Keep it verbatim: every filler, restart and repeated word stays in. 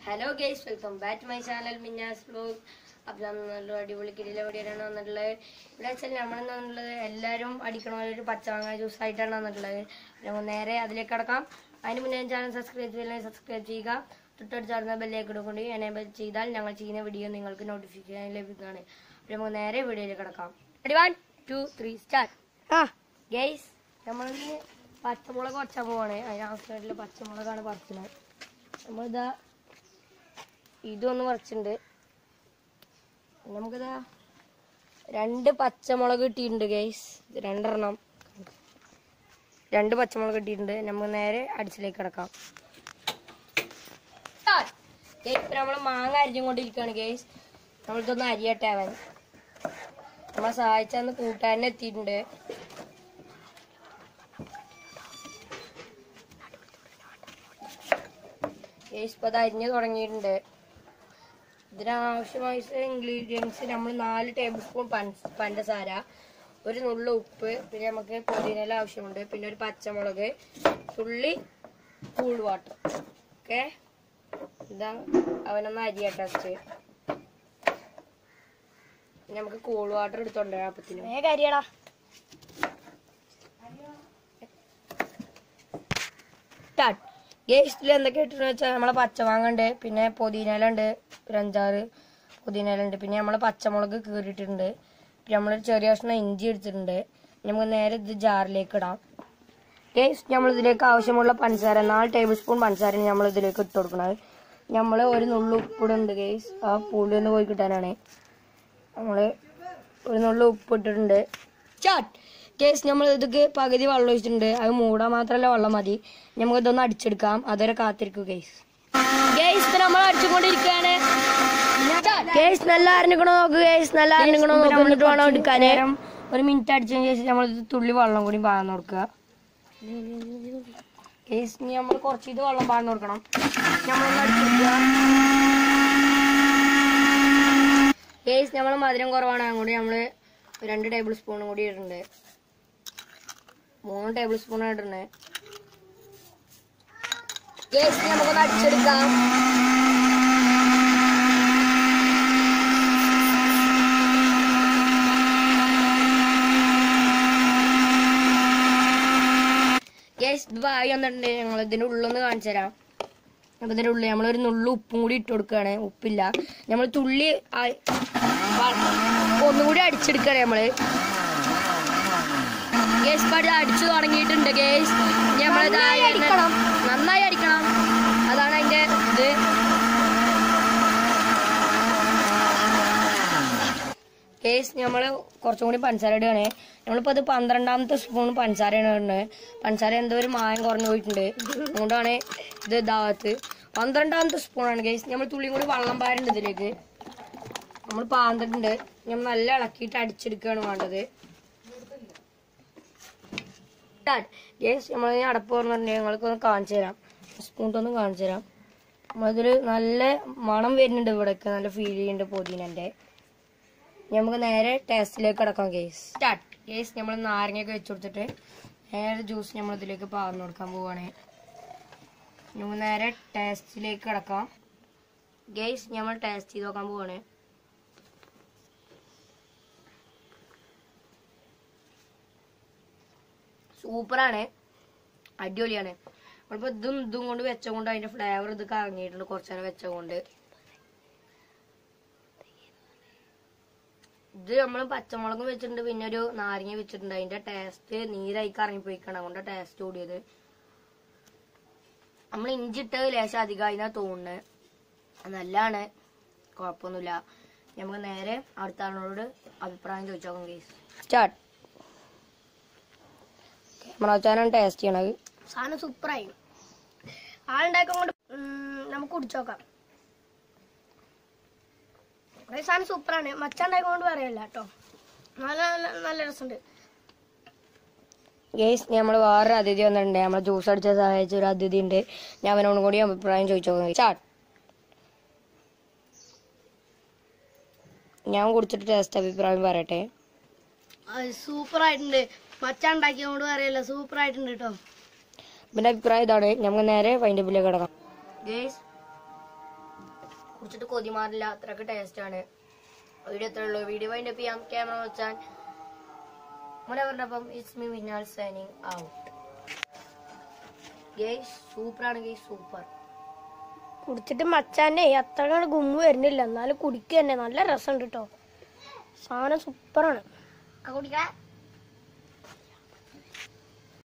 Hello guys, welcome back to my channel Minya's Vlog. അപ്പോൾ നമ്മൾ അടിപൊളി കിടില വീഡിയോയാണ് വന്നിട്ടുള്ളത്. ഇവിടെ വെച്ചാൽ നമ്മളെന്നുള്ളത് എല്ലാവരും അടിക്കണ ഒരു പച്ചമാങ്ങ ജ്യൂസ് ആയിട്ടാണ് വന്നിട്ടുള്ളത്. നമ്മൾ നേരെ അതിലേക്ക് കടക്കാം. അതിന് മുന്നേ ചാനൽ സബ്സ്ക്രൈബ് ചെയ്യില്ലെങ്കിൽ സബ്സ്ക്രൈബ് ചെയ്യുക. തൊട്ടടുത്ത് ചേർന്ന ബെല്ലേക്ക് ഇടുകൊണ്ട് എനേബിൾ ചെയ്താൽ ഞങ്ങൾ ചെയ്യുന്ന വീഡിയോ നിങ്ങൾക്ക് നോട്ടിഫിക്കേഷൻ ലഭിക്കുന്നതാണ്. അപ്പോൾ നമുക്ക് നേരെ വീഡിയോയിലേക്ക് കടക്കാം. One two three start. ആ ഗൈസ്, നമ്മൾ പച്ചമുളക് കുറച്ചാൽ പോവാണ്. അതിനാവശ്യമായിട്ടുള്ള പച്ചമുളകാണ് പറിക്കുന്നത്. നമ്മളിതാ ഇതൊന്ന് പറിച്ചിട്ടുണ്ട്. നമുക്കിതാ രണ്ട് പച്ചമുളക് കിട്ടിയിട്ടുണ്ട് ഗൈസ്. രണ്ടെണ്ണം രണ്ട് പച്ചമുളക് കിട്ടിയിട്ടുണ്ട്. നമുക്ക് നേരെ അടിച്ചിലേക്ക് കിടക്കാം. നമ്മൾ മാങ്ങ അരിഞ്ഞും കൊണ്ടിരിക്കുകയാണ് ഗൈസ്. നമ്മളിതൊന്ന് അരിയട്ടെ. അവൻ നമ്മളെ സഹായിച്ചന്ന് കൂട്ടാരനെ എത്തിയിട്ടുണ്ട്. ഗൈസ് ഇപ്പൊ അത് അരിഞ്ഞ് തുടങ്ങിയിട്ടുണ്ട്. ഇതിനാവശ്യമായ ഇൻഗ്രീഡിയൻസ് നമ്മൾ നാല് ടേബിൾ സ്പൂൺ പഞ്ചസാര, ഒരു നുള്ളു ഉപ്പ്, പിന്നെ നമുക്ക് പുതിനയില ആവശ്യമുണ്ട്, പിന്നെ ഒരു പച്ചമുളക്, തുള്ളി കൂൾ വാട്ടർ. ഓക്കെ, ഇതാ അവനൊന്ന് അരിയട്ടെ. ഫസ്റ്റ് നമുക്ക് കൂൾ വാട്ടർ എടുത്തോണ്ട് അപ്പത്തിന് വേഗം അരിയടാ. സ്റ്റാർട്ട്. ഗേസ്റ്റിൽ എന്തൊക്കെ ഇട്ടെന്ന് വെച്ചാൽ നമ്മളെ പച്ചമാങ്ങ ഉണ്ട്, പിന്നെ പുതിനയില ഉണ്ട്, ഒരു അഞ്ചാറ് പുതിനയില ഉണ്ട്, പിന്നെ നമ്മളെ പച്ചമുളക് കീറിയിട്ടുണ്ട്, പിന്നെ നമ്മളൊരു ചെറിയ കഷ്ണം ഇഞ്ചി എടുത്തിട്ടുണ്ട്. നമുക്ക് നേരെ ഇത് ജാറിലേക്ക് ഇടാം. ഗേസ്റ്റ് നമ്മൾ ഇതിലേക്ക് ആവശ്യമുള്ള പഞ്ചസാര നാല് ടേബിൾ സ്പൂൺ പഞ്ചസാര നമ്മൾ ഇതിലേക്ക് ഇട്ട് കൊടുക്കുന്നത്. നമ്മൾ ഒരു നുള്ളു ഉപ്പിടുണ്ട് ഗേസ്. ആ പുളി ഒന്ന് പോയി കിട്ടാനാണ്. നമ്മൾ ഒരു നുള്ളു ഉപ്പ് ഇട്ടിട്ടുണ്ട്. സ്റ്റാർട്ട്. കേസ് നമ്മൾ ഇതൊക്കെ പകുതി വെള്ളം ഒഴിച്ചിട്ടുണ്ട്. അത് മൂടാൻ മാത്രമല്ല വെള്ളം മതി. നമുക്ക് ഇതൊന്ന് അടിച്ചെടുക്കാം. അതുവരെ കാത്തിരിക്കും ഗേസ്. ഗേസ് നമ്മൾ അടിച്ചുകൊണ്ടിരിക്കുകയാണ്. ഗേസ് നല്ല അരഞ്ഞിക്കണോ നോക്ക്. ഗേസ് നല്ല അരഞ്ഞിക്കണോ നോക്കിട്ട് വേണം എടുക്കാൻ. ഒരു മിനിറ്റ് അടിച്ചതിന് ശേഷം നമ്മൾ തുള്ളി വെള്ളം കൂടി പാർന്ന് കൊടുക്കുക. ഗേസ് ഇനി നമ്മൾ കുറച്ച് ഇത് വെള്ളം പാർന്ന് കൊടുക്കണം. നമ്മളൊന്ന് അടിച്ചെടുക്കുക. ഗേസ് നമ്മൾ മധുരം കുറവാണ്, അതുകൊണ്ട് നമ്മള് രണ്ട് ടേബിൾ സ്പൂണും കൂടി ഇടുന്നുണ്ട്. മൂന്ന് ടേബിൾ സ്പൂൺ ഇടുന്നത്. ഗേസ് നമുക്കൊന്ന് അടിച്ചെടുക്കാം. ഗേസ് ഇത് വായി വന്നിട്ടുണ്ട്. ഞങ്ങൾ ഇതിന്റെ ഉള്ളൊന്ന് കാണിച്ചു തരാം. അപ്പൊ ഇതിന്റെ ഉള്ളിൽ നമ്മളൊരു നുള്ളു ഉപ്പും കൂടി ഇട്ട് കൊടുക്കുകയാണ്. ഉപ്പില്ല, നമ്മൾ തുള്ളി ഒന്നുകൂടി അടിച്ചെടുക്കുകയാണ് നമ്മള്. ഗേസ് പാട് അടിച്ചു തുടങ്ങിയിട്ടുണ്ട്. ഗേസ് നമ്മൾ നന്നായി അടിക്കണം, അതാണ് അതിന്റെ ഇത്. ഗേസ് നമ്മള് കുറച്ചും കൂടി പഞ്ചസാര ഇടുകയാണ്. നമ്മളിപ്പോ അത് പന്ത്രണ്ടാമത്തെ സ്പൂൺ പഞ്ചസാരയാണ് ഇടുന്നത്. പഞ്ചസാര എന്തോ ഒരു മായം കുറഞ്ഞു പോയിട്ടുണ്ട്, അതുകൊണ്ടാണ് ഇത് ഇതാകത്ത്. പന്ത്രണ്ടാമത്തെ സ്പൂണാണ് ഗേസ്. നമ്മൾ തുള്ളിയും കൂടി വെള്ളം പാരുണ്ട് ഇതിലേക്ക്. നമ്മൾ പാന്നിട്ടുണ്ട്. നമ്മൾ നല്ല ഇളക്കിയിട്ട് അടിച്ചെടുക്കുകയാണ് വേണ്ടത്. ഗേസ് നമ്മൾ അടപ്പ് പറഞ്ഞിട്ടുണ്ടെങ്കിൽ ഞങ്ങൾക്കൊന്ന് കാണിച്ചു തരാം. സ്പൂണിട്ടൊന്ന് കാണിച്ചു തരാം. നമ്മളതൊരു നല്ല മണം വരുന്നുണ്ട്. ഇവിടെയൊക്കെ നല്ല ഫീൽ ചെയ്യുന്നുണ്ട് പുതിനന്റെ. നമുക്ക് നേരെ ടേസ്റ്റിലേക്ക് കിടക്കാം. Guys start. ഗേസ് നമ്മൾ നാരങ്ങയൊക്കെ വെച്ച് കൊടുത്തിട്ട് നേരെ ജ്യൂസ് നമ്മൾ ഇതിലേക്ക് പാർന്നു കൊടുക്കാൻ പോവാണ്. നമുക്ക് നേരെ ടേസ്റ്റിലേക്ക് കിടക്കാം. ഗേസ് നമ്മൾ ടേസ്റ്റ് ചെയ്ത് നോക്കാൻ പോവാണ്. സൂപ്പറാണ്, അടിപൊളിയാണ്. നമ്മളിപ്പോ ഇതും ഇതും കൊണ്ട് വെച്ചുകൊണ്ട് അതിന്റെ ഫ്ലേവർ ഇത് കറങ്ങിയിട്ടുണ്ട് കുറച്ചു നേരം വെച്ചുകൊണ്ട്. ഇത് നമ്മൾ പച്ചമുളകും വെച്ചിട്ടുണ്ട്, പിന്നെ ഒരു നാരങ്ങ വെച്ചിട്ടുണ്ട്. അതിന്റെ ടേസ്റ്റ് നീരായി കറങ്ങിപ്പോയിക്കണം, അതുകൊണ്ട് ടേസ്റ്റ് കൂടിയത്. നമ്മൾ ഇഞ്ചിട്ട് ലേശം അധികം അതിനാ തോന്നുന്നത്. നല്ലതാണ്, കുഴപ്പമൊന്നുമില്ല. നമുക്ക് നേരെ അടുത്ത ആളിനോട് അഭിപ്രായം ചോദിച്ചു നോക്കാം. Guys start. ക്യാമറച്ചാനാണ് ടേസ്റ്റ് ചെയ്യണത്. സാധനം സൂപ്പറായി. ആളുണ്ടാക്കൊണ്ട് നമുക്ക് കുടിച്ചോക്കാം. സാധനം സൂപ്പറാണ്. മച്ചാണ്ടായിക്കൊണ്ട് പറയല്ല കേട്ടോ, നല്ല നല്ല രസമുണ്ട്. ഗേസ് നമ്മൾ വേറൊരു അതിഥി വന്നിട്ടുണ്ട്. നമ്മളെ ജ്യൂസ് അടിച്ച സഹായിച്ച ഒരു അതിഥി ഉണ്ട്. ഞാൻ അവനോടും കൂടി അഭിപ്രായം ചോദിച്ചു നോക്കാം. സ്റ്റാർട്ട്. ഞാൻ കുടിച്ചിട്ട് ടേസ്റ്റ് അഭിപ്രായം പറയട്ടെ. സൂപ്പറായിട്ടുണ്ട്. മച്ചാണ്ടാക്കിയോണ്ട് പറയല്ല, സൂപ്പറായിട്ടുണ്ട് കേട്ടോ. പിന്നെ അഭിപ്രായം ഇതാണ്. നമുക്ക് നേരെ വൈൻഡപ്പിലേക്ക് കിടക്കാം. ഗേസ് കുടിച്ചിട്ട് കൊതി മാറില്ല, അത്രക്ക് ടേസ്റ്റ് ആണ്. വീഡിയോ എത്ര ഉള്ളൂ. വീഡിയോ വൈൻഡ് അപ്പ് ചെയ്യാം. ക്യാമറ വെച്ചാൽ മുനവറിനൊപ്പം ഇറ്റ്സ് മീ വിനാൽ സൈനിങ് ഔട്ട്. ഗൈസ് സൂപ്പറാണ് ഗൈസ്, സൂപ്പർ. കുടിച്ചിട്ട് മച്ചാനെ അത്ര ഗുമ്മ് വരുന്നില്ല, എന്നാലും കുടിക്കുക തന്നെ നല്ല രസമുണ്ട് കേട്ടോ. സാധനം സൂപ്പറാണ്. കുടിക്കാം.